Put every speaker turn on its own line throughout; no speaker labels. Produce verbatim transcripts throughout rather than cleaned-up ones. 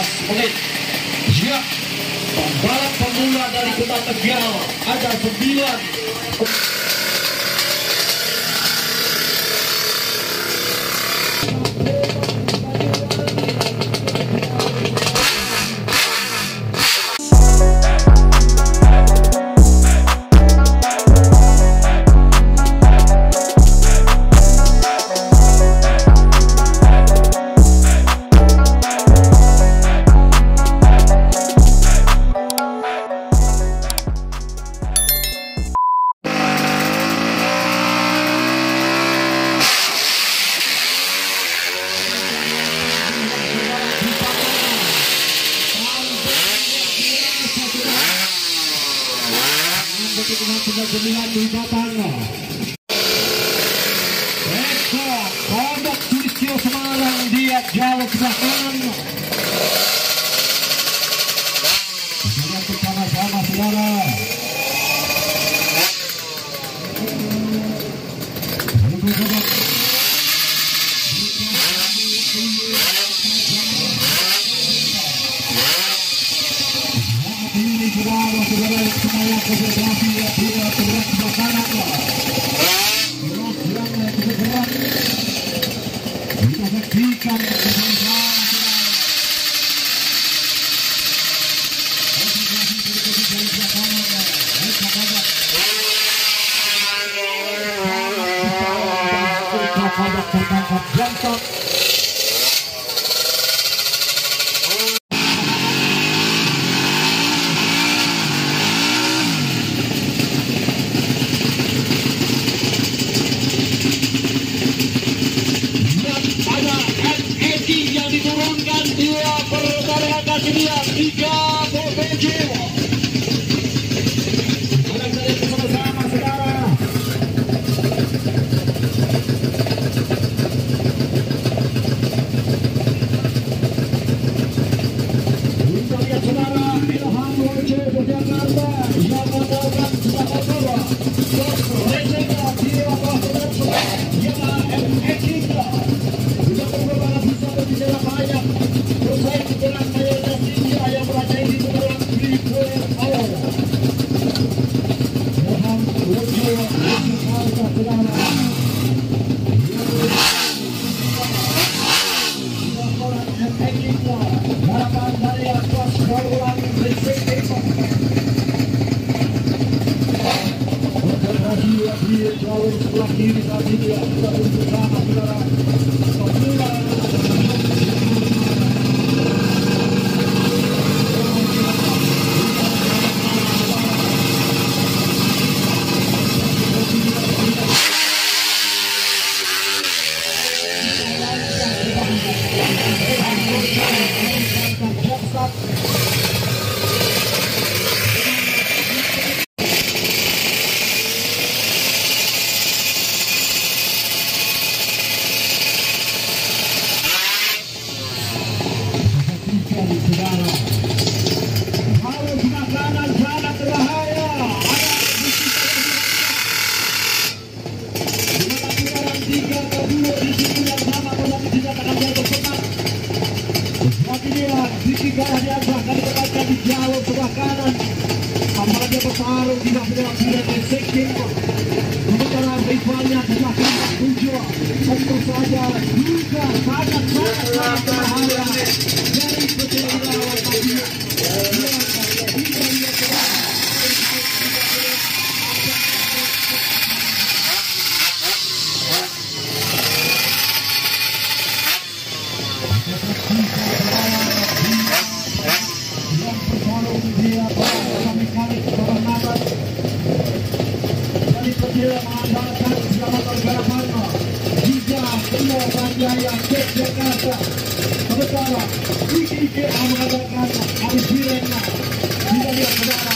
belas menit. Ya, pembalap pemula dari Kota Tegal ada sembilan.
Pemilihan di Batanga. Eko Kodok Sulistyo Semarang dia jauh ke belakang. Kita bersama-sama saudara. Ini saudara saudara semuanya konsentrasi ya dia terus belakang lah. Terus yang cukup berat. Kita saksikan bersama. Kodok tertangkap jantok. Tiga Bobejo. Barang-barang bersama-sama saudara. Kita lihat saudara, Ilham Roce Jakarta yang mendapatkan sebuah motor. Rencana Tira Bahasa Yamaha M X tiga. Sudah beberapa bisa berbicara banyak. Bersaing dengan mayoritas India yang berada di dalam Freeway Power. Ilham Roce Jakarta saudara. M X tiga. Harapan dari atas Power di jalur sebelah kiri saat ini ya, kita bersama saudara. Pemula di jalur sebelah kanan. Apalagi bertarung di dalam Freeway Sekting. Sementara rivalnya sebelah kiri tujuh. Tentu saja juga sangat-sangat berbahaya dari perjalanan tadi. Dia mekanik kebenaran dari perjalanan mengandalkan segala garapan juga semua Banjaya Jakarta. Sementara I K K mengandalkan Arif Wirena. Kita lihat saudara.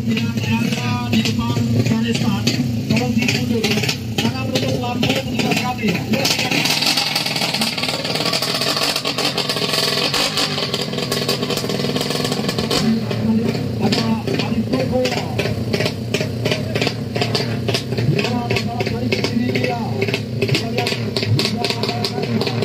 pihak area di depan garis start. Tolong dimundur. Jangan menutup lampu petugas kami. Ada Arif Toko. Dia membalap dari sini dia. Kita lihat dia membalapnya.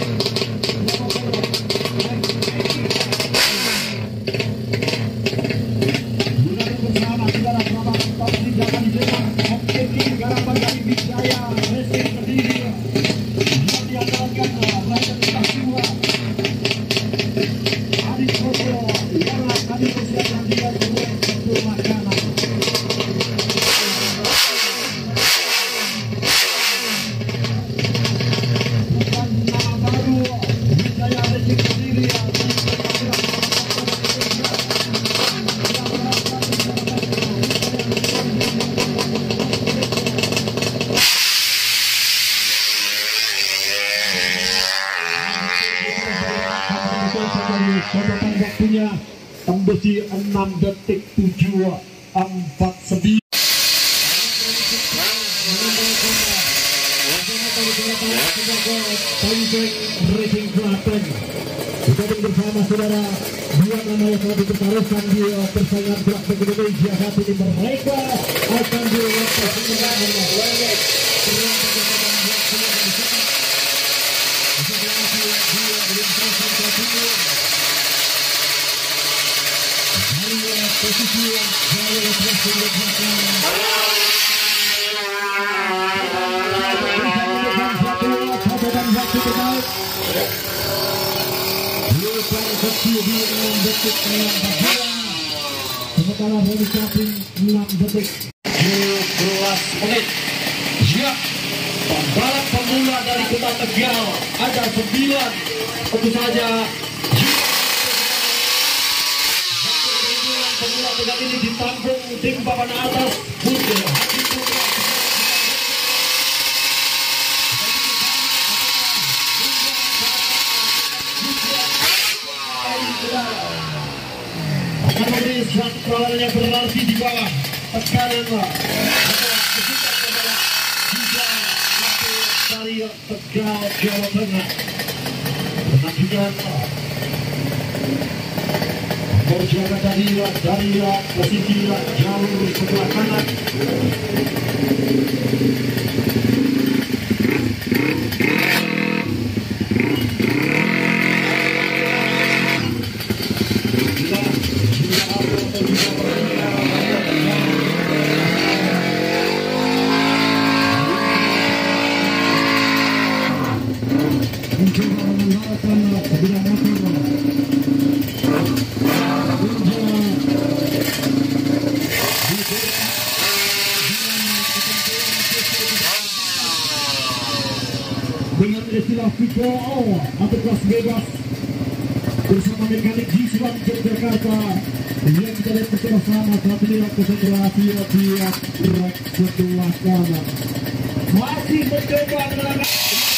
Catatan waktunya tembus di enam detik tujuh empat sembilan. Racing Klaten bergabung bersama saudara dua nama yang telah dipertaruhkan di persaingan Klaten Indonesia saat ini. Mereka akan dilakukan posisi yang jauh lebih sementara Roni Caping enam detik
tujuh belas menit. Ya, pembalap pemula dari Kota Tegal ada sembilan, tentu saja pemula Tegal ini ditampung tim papan atas Bunda Hadi Putra. Akan memberi suatu perlawanan yang berarti di bawah tekanan dari Tegal, Jawa Tengah. Menantikan perjuangan dari dari posisi jalur sebelah kanan. Mencoba mengandalkan sebidang motor. Dengan istilah Vito atau kelas bebas bersama mekanik di Selat Yogyakarta yang kita lihat bersama saat ini konsentrasi di track sebelah kanan masih mencoba menerangkan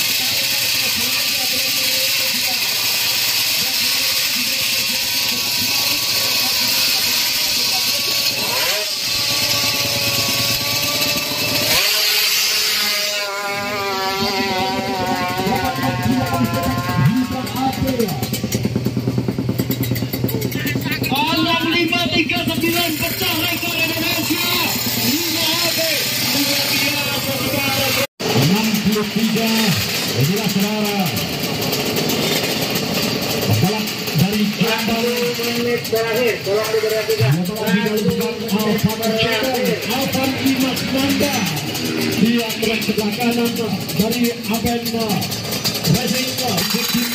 enam lima tiga sembilan pecah rekor Indonesia lima H P enam puluh tiga. Inilah saudara pembalap dari Jambi menit terakhir tolong diperhatikan Alvan Imas Nanda dia track sebelah kanan dari Aben Racing Victim.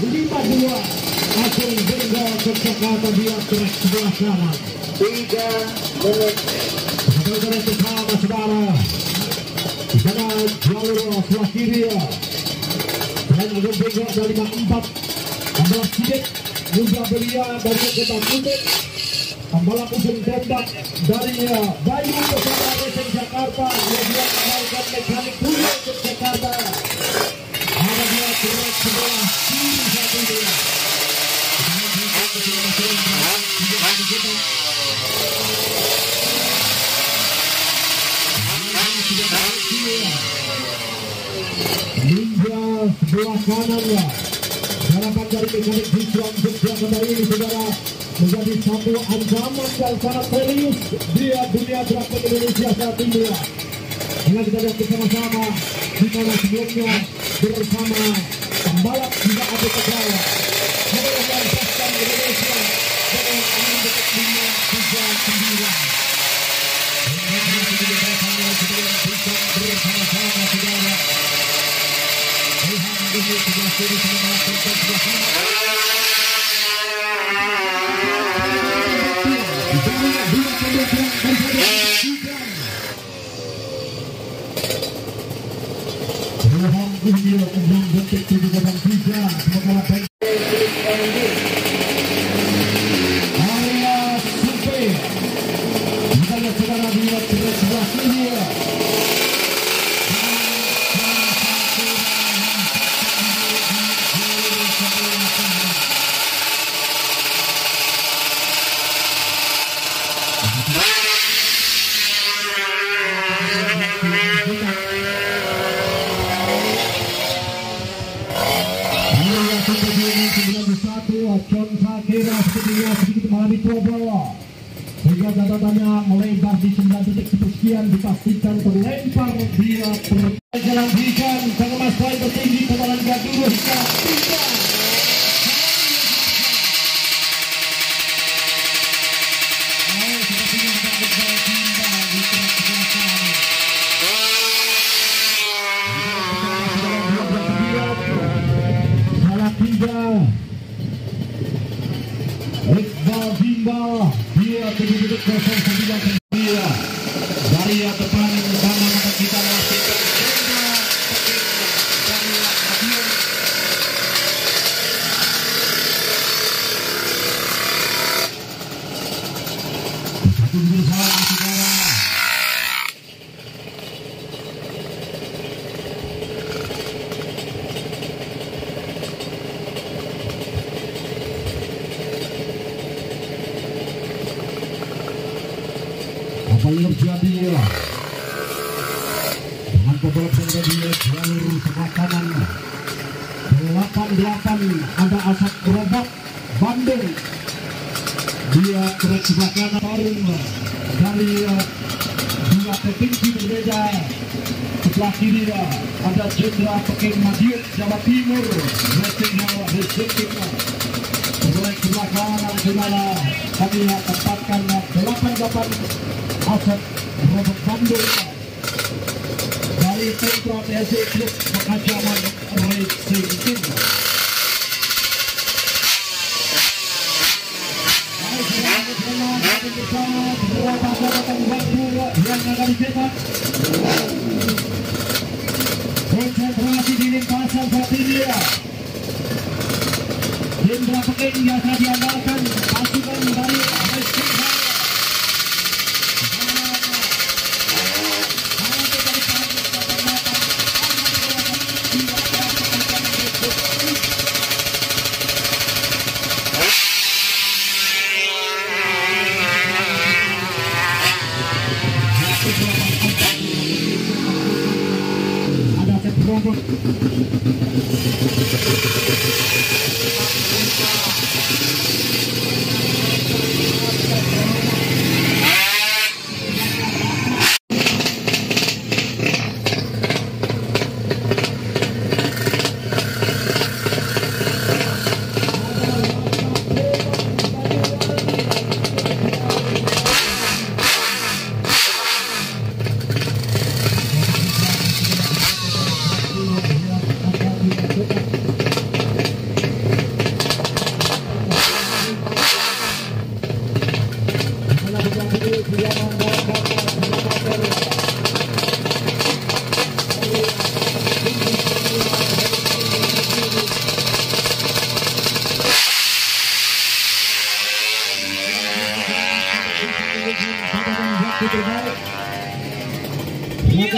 lima dua. Agung Benggo ke Jakarta dia track sebelah kanan.
tiga menit.
Saudara bersama saudara. Di sana jalur sebelah kiri. Dan Agung Benggo dari lima empat. Pembalap Sidik juga belia dari Kota Putih. Pembalap ujung tembak dari Bayu bersama Racing Jakarta. Dia juga melakukan mekanik dulu ke Jakarta. Ada dia track sebelah kiri satu dia. Hingga sebelah kanan ya. Harapan dari mekanik Islam Yogyakarta ini saudara menjadi satu ancaman yang sangat serius di dunia drafting Indonesia saat ini ya. Dengan kita lihat bersama-sama di mana sebelumnya bersama pembalap juga ada Tegawa menyelesaikan Indonesia dengan enam detik lima tiga sembilan. Dengan bersama-sama saudara. Tuhan ini sudah suri semangat bersama. Dua dua kemudian bersama. Tuhan ini enam detik tujuh koma tiga. Semoga baik. Area survei. Kita lihat saudara di sebelah kiri. John Sakira sepertinya sedikit mengalami trouble sehingga catatannya melebar di sembilan detik sekian dipastikan terlempar dia terlanjutkan pengemas poin tertinggi kemarin Gaduru hingga tiga. Salah tiga. Iqbal Gimbal dia tujuh detik kosong sembilan dia dari depan sama mata kita melakukan dari Madiun. Satu berusaha saudara. Apa yang terjadi dengan pembalap yang ada di jalur sebelah kanan delapan delapan ada Asap Robot Bandung dia track sebelah kanan Tarung dari dua provinsi berbeda. Sebelah kiri ada Cendra Peking Madiun Jawa Timur Racing Jawa Racing track sebelah kanan di mana kami tempatkan delapan delapan Asap Robot Bandung dari Sentra T S C Klub Pengajaman Racing Team. Bersama beberapa catatan waktu yang akan dicetak. Konsentrasi di lintasan saat ini ya. Cendra Peking biasa diandalkan pasukan dari Racing Jawa. Robot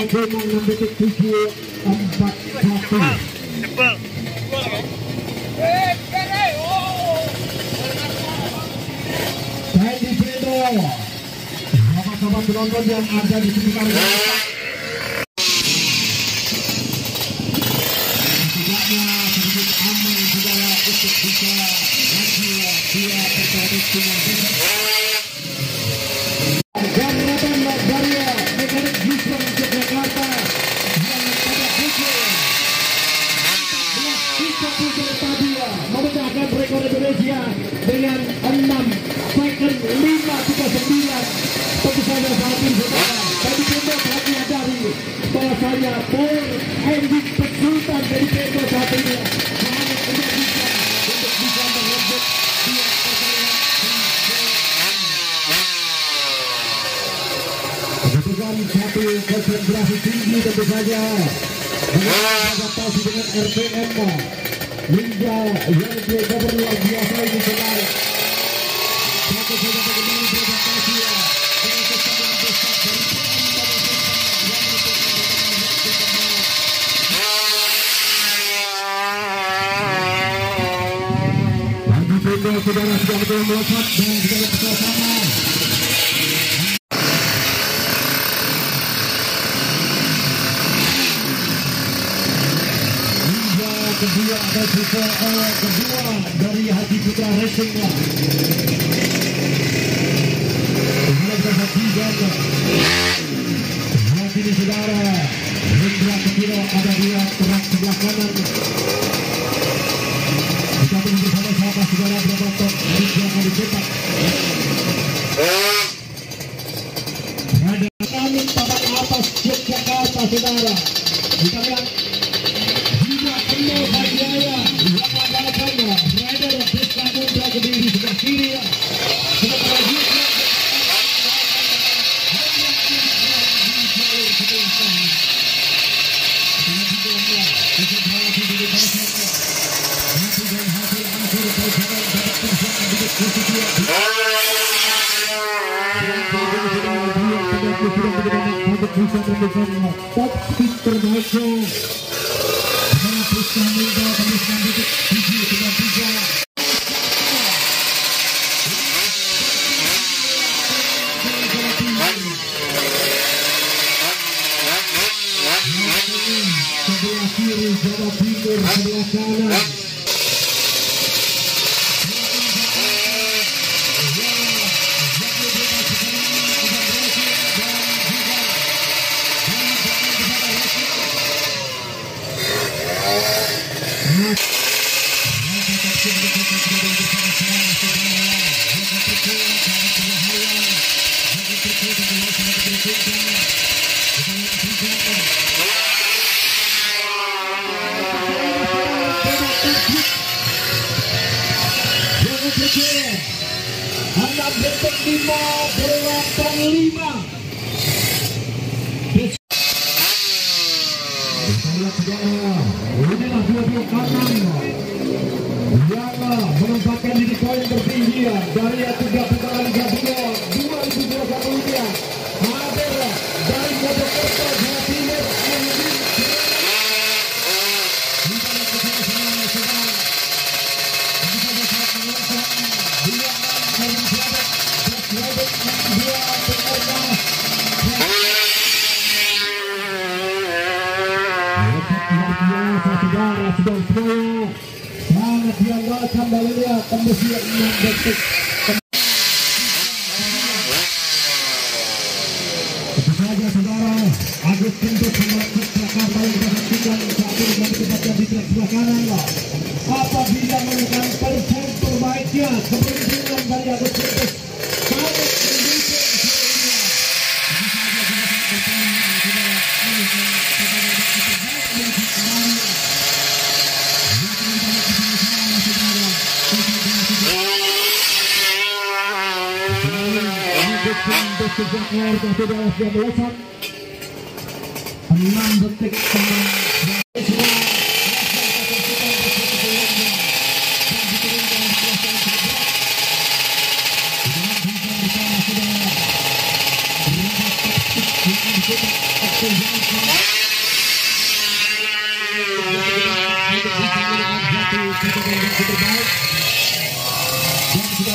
cuma enam detik tujuh empat satu. Baik di Pedro, sahabat-sahabat penonton yang ada di sekitar setidaknya sedikit aman saudara untuk bisa maju via pertandingan dan November dari mekanik Yusron Yogyakarta yang pada pukul tiga puluh tadi memecahkan rekor Indonesia dengan enam second lima tiga sembilan. Tentu saja saat ini saudara tadi Pedro telah menyadari bahwasanya power ending kesulitan dari Pedro saat ini sangat menyedihkan untuk bisa merebut dua pertandingan. Kebutuhan satu konsentrasi tinggi tentu saja dengan adaptasi dengan R P M hingga yang benar luar biasa ini saudara. Satu saja bagaimana beradaptasi ya dengan sistem yang besar dari bagi Pedro saudara sudah betul melesat dan juga bersama. Kedua ada juga uh, kedua dari Hadi Putra Racing lah. Kemudian kita saksikan saat ini saudara Hendra Kepiro ada di truk sebelah kanan. Kita tunggu bersama-sama saudara berapa top yang akan dicetak. Ada kami papan atas Yogyakarta saudara. Kita lihat Endo Hadiaya yang mengandalkan rider Deska Muda Kediri sebelah kiri ya. Sementara Yusuf top speed terbaiknya. Pusat Muda kembali detik tujuh tiga tiga. Sebelah kiri Jawa Timur, sebelah kanan enam detik lima delapan lima. Kita lihat saudara, inilah dua-dua kanan yang menempatkan diri poin tertinggi dari tiga putaran Liga dua dua ribu dua puluh satu ini hadir dari Mojokerto Jawa Timur. Sangat diandalkan baliknya tembus enam detik. Tentu saja saudara Agus Pintus memasuk Jakarta yang kita saksikan saat ini dari tempatnya di trek sebelah kanan lah. Apabila menekan perform terbaiknya kepemimpinan dari Agus Pintus sangat mendukung Bus Jakarta sudah siap melesat enam detik teman Terima kasih.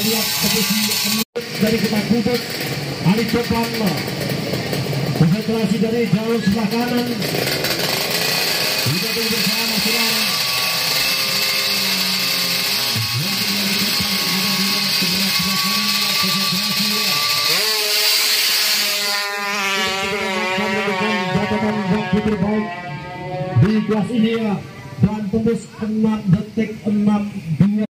lihat posisi dari ketakutan Ali Topan, konsentrasi dari jauh sebelah kanan tidak bersama saudara. Terbaik di kelas ini ya, dan tembus enam detik enam dua.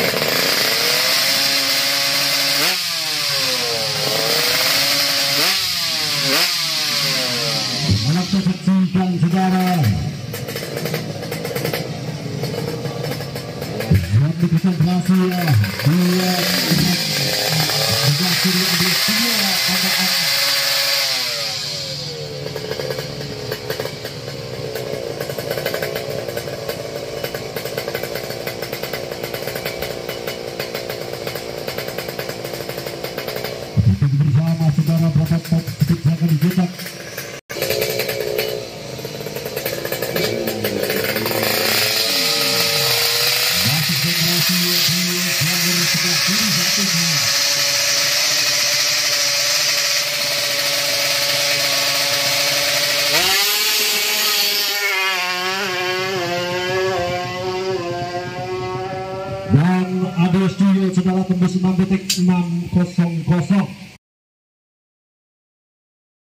Anak saksikan saudara, yang dikonsentrasi ya, dua berhasil di semua keadaan. Bersama saudara berapa titik yang akan dicetak. Masih generasi yang dari sebelah kiri satunya. Dan Adi Studio saudara tembus enam detik enam kosong kosong.